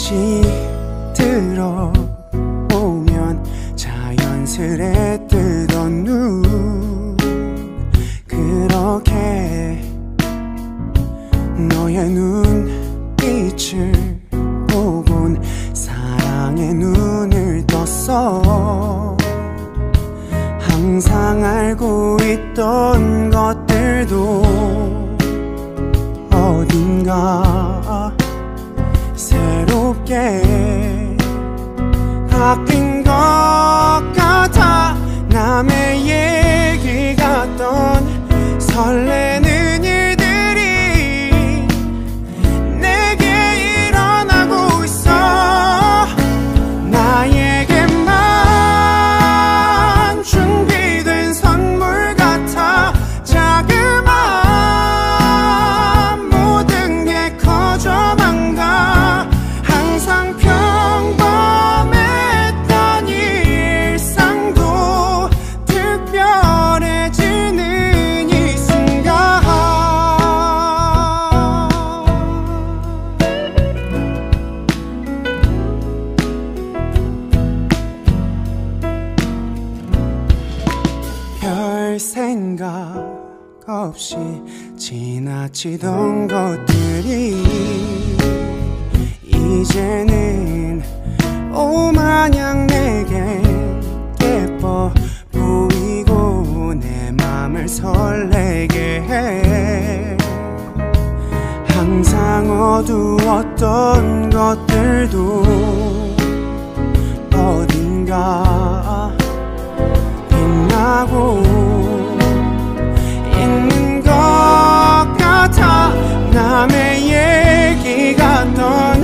다시 들어오면 자연스레 뜨던 눈, 그렇게 너의 눈빛을 보곤 사랑의 눈을 떴어. 항상 알고 있던 것들도 어딘가 새롭게 바뀐 것 같아. 남의 얘기 같던 설레는 일들이 내게 일어나고 있어. 나에게만 준비된 선물 같아. 자그마한 모든 게 커져만 가. 항상 평범했던 일상도 특별해지는 이 순간. 별 생각 없이 지나치던 것들이 이제는 오마냥 내게 예뻐 보이고 내 맘을 설레게 해. 항상 어두웠던 것들도 어딘가 빛나고 있는 것 같아. 남의 얘기 같던